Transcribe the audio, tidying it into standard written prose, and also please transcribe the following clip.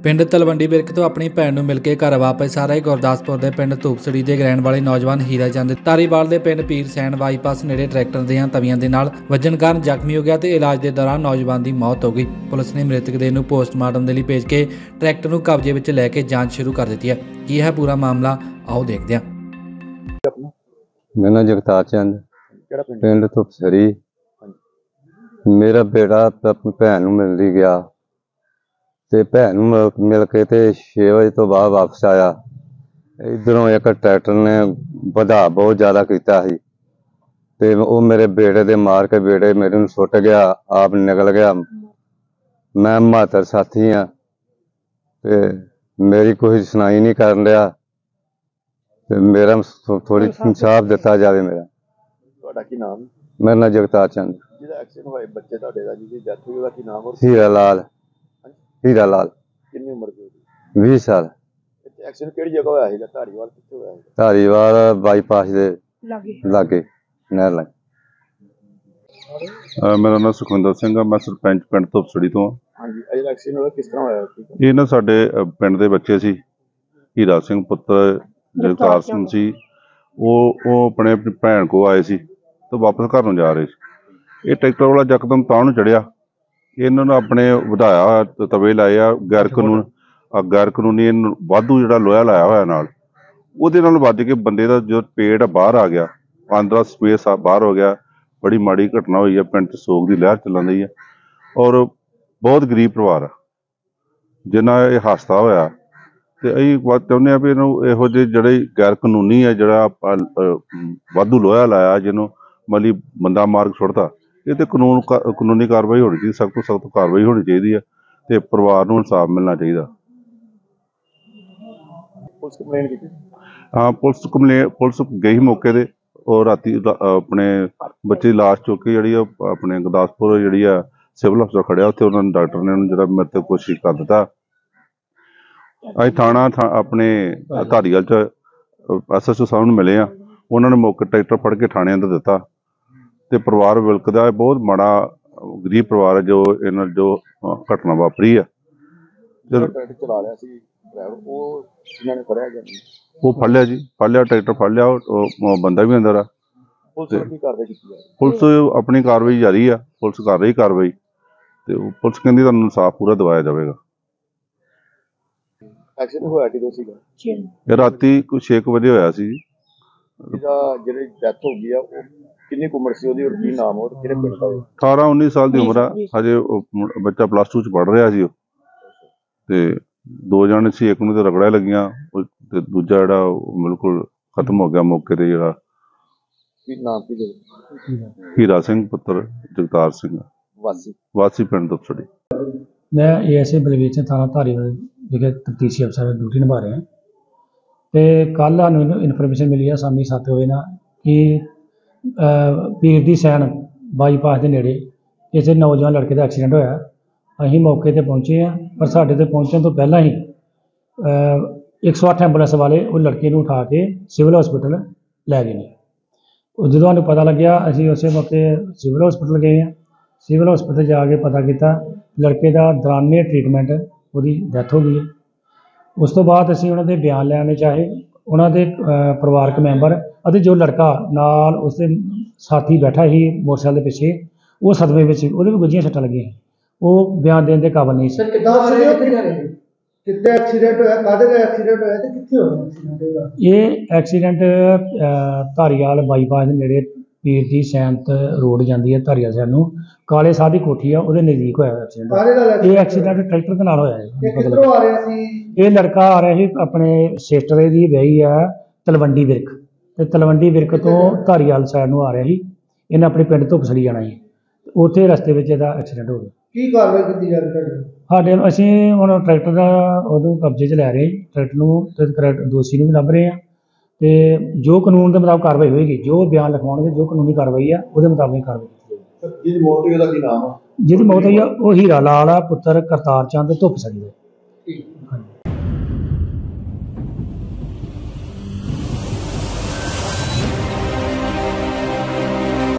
ਪਿੰਡ ਤਲਵੰਡੀ ਵਿਰਕ ਤੋਂ ਆਪਣੀ ਭੈਣ ਨੂੰ ਮਿਲ ਕੇ ਘਰ ਵਾਪਸ ਆ ਰਹੇ ਗੁਰਦਾਸਪੁਰ ਦੇ ਪਿੰਡ ਧੂਪਸੜੀ ਦੇ ਰਹਿਣ ਵਾਲੇ ਨੌਜਵਾਨ ਹੀਰਾ ਚੰਦ ਧਾਰੀਵਾਲ ਦੇ ਪਿੰਡ ਪੀਰ ਸੈਣ ਬਾਈਪਾਸ ਨੇੜੇ ਟਰੈਕਟਰ ਦੀਆਂ ਤਵੀਆਂ ਦੇ ਨਾਲ ਵੱਜਣ ਕਾਰਨ ਜ਼ਖਮੀ ਹੋ ਗਿਆ ਤੇ ਇਲਾਜ ਦੇ ਦੌਰਾਨ ਨੌਜਵਾਨ ਦੀ ਮੌਤ ਹੋ ਗਈ। ਪੁਲਿਸ ਨੇ ਮ੍ਰਿਤਕ ਦੇਹ ਨੂੰ ਪੋਸਟਮਾਰਟਮ ਦੇ ਲਈ ਭੇਜ ਕੇ ਟਰੈਕਟਰ ਨੂੰ ਕਬਜ਼ੇ ਵਿੱਚ ਲੈ ਕੇ ਜਾਂਚ ਸ਼ੁਰੂ ਕਰ ਦਿੱਤੀ ਹੈ। ਕੀ ਹੈ ਪੂਰਾ ਮਾਮਲਾ, ਆਓ देखते हैं। मेरा नाम जगतार चंद, पिंड धुपसड़ी। मेरा बेटा अपनी भैन मिलने गया ते भैन मिल के 6 बजे तो बाद वापस आया। इधरों एक ट्रैक्टर ने वधा बहुत ज़्यादा किया सी ते वो मेरे बेटे दे मार के बेटे मेरे नूं सुट गया, आप निकल गया। मैं मातर साथी हाँ ते मेरी कोई सुनाई नहीं कर रहा ते मेरा थोड़ी इंसाफ दिता जाए। मेरा नाम जगतार चंद। हीरा लाल। हीरा लाल 20 साल। धारीवाल बाईपास दे लागे नहर लागे। मेरा नाम सुखविंदर सिंह है, मैं सरपंच पिंड धुपसड़ी तो ये ना साडे पिंड दे बच्चे सी हीरा सिंह पुत्र जगतार सिंह सी, वो अपने भैन को आए सी तो वापस घर नूं जा रहे सी। ये ट्रैक्टर वाला यकदम तां नूं चढ़िया, इन्होंने अपने वधाया तवे लाए आ गैर कानूनी वाधू जिहड़ा लोहा लाया होया नाल उहदे नाल वज के बंदे दा जो पेट बाहर आ गया, अंदर स्पेस बाहर हो गया। बड़ी माड़ी घटना हुई है, पिंड च सोग की लहर चलन दी है और बहुत गरीब परिवार है जिन्ना ये हादसा होया। तो असीं चाहुंदे आ भी इहो ਜਿਹੇ ਜਿਹੜੇ गैर कानूनी है जिहड़ा वाधू लोहा लाया जिन्हों मतलब बंदा मार के सुट्टदा, ये तो कानूनी कार्रवाई होनी चाहिए, सख्त तो सख्त कार्रवाई होनी चाहिए तो परिवार नूं इंसाफ मिलना चाहिए। हाँ पुलिस गई मौके ते और राती अपने बच्चे की लाश चुक के जी अपने गुरदासपुर जी सिविल हस्पताल खड़िया, उत्थे उन्होंने डॉक्टर ने जो मरते कोशिश कर दिता। अं थाना अपने धारीवाल च SHO साहब नूं मिले, उन्होंने मौके ट्रैक्टर फड़ के थाने अंदर दिता ते परिवार विलकदा। बहुत माड़ा गरीब परिवार है जो इन्हां जो घटना वापरी है। वो फड़ लिया जी, फड़ लिया ट्रैक्टर फड़ लिया, बंदा भी अंदर है। पुलिस अपनी कार्रवाई जारी है, पुलिस कर रही कार्रवाई ते पुलिस कहती तुहानूं इंसाफ पूरा दिवाया जाएगा। राती कुछ 6 बजे होया सी। 18-19 साल की उम्र है, हजे बच्चा +2 च पढ़ रहा सी ते 2 जने सी, एक नूं ते रगड़ा लगियां ते दूजा जिहड़ा बिल्कुल खत्म हो गया मौके ते। जिहड़ा हीरा सिंह पुत्र जगतार सिंह वासी पिंड धुपसड़ी। मैं ASA बलवीर सिंह थाना धारीवाल विखे तफ्तीशी अफसर ड्यूटी निभा रहे हैं। तो कल सानूं इन्फॉर्मेशन मिली है शामी 7 बजे ना कि पीर दी सैन बाईपास के नेड़े किसी नौजवान लड़के का एक्सीडेंट होया। असीं मौके पर पहुँचे हैं, पर साढ़े ते पहुँचने तो पहला ही 108 एंबूलेंस वाले वो लड़के को उठा के सिविल हॉस्पिटल लै गए। जो सानूं पता लग्या असीं उस मौके सिविल हॉस्पिटल गए हैं। सिविल हॉस्पिटल जाके पता किया लड़के का दौराने ट्रीटमेंट उसकी डैथ हो गई है। उस तो बाद असीं उन्हां दे बयान लैने चाहे, उन्हां दे परिवारक मैंबर और जो लड़का नाल उसके साथी बैठा ही मोटरसाइकिल के पिछे वो सदमे में वो भी गुज्जियां सट्टां लगियां, वो बयान देने के काबिल नहीं सी। ये एक्सीडेंट धारीवाल बाईपास के नेड़े पीर दी सैनत रोड जाती है धारीवाल साइड नूं, काले साह की कोठी है वो नज़दीक होया एक्सीडेंट। ये एक्सीडेंट ट्रैक्टर के नाल होया है। ये लड़का आ रहा है अपने सिस्टर की ब्याही है तलवंडी विरक, तो तलवंडी विरक तो धारीवाल साइड नूं आ रहा ही, इन्हें अपने पिंड धुपसड़ी जाना ही, उत्थे रस्ते में इसका एक्सीडेंट हो गया। साढ़े असीं हुण ट्रैक्टर का उहनूं कब्जे च लै रहे, ट्रैक्टर नूं ते दोषी नूं भी लभ रहे हैं तो जो कानून के मुताबिक कार्रवाई होएगी, जो बयान लिखवाउणगे, जो कानूनी कार्रवाई है वो मुताबिक कार्रवाई की जाएगी। जिहदी मौत हुई है वो हीरा लाल है, पुत्र करतार चंद धुपसड़ी।